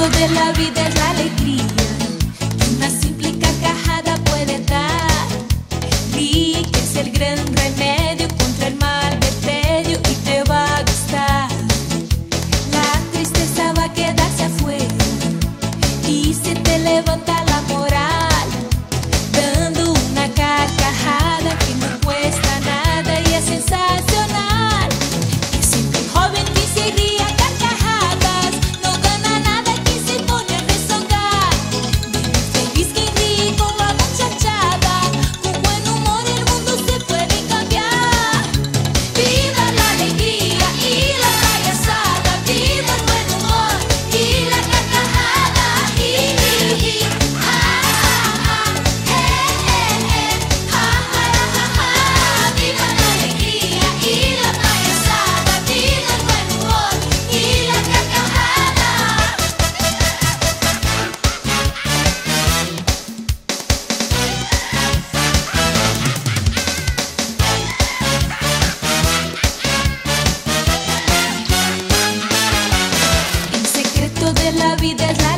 secreto de la vida es la alegría que una simple carcajada puede dar. Vi que es el gran remedio contra el mal de medio y te va a gustar. La tristeza va a quedarse afuera y se te levanta la moral, dando una carcajada que no cuesta nada y es sensacional. Es siempre un joven que se ríe a carcajadas, no gana nada que se pone a rezogar. Feliz que ríe con la muchachada, con buen humor el mundo se puede cambiar. Viva la alegría y la payasada, viva el buen humor y la carcajada. Viva la alegría y la payasada, viva el buen humor y la carcajada. El secreto de la vida es la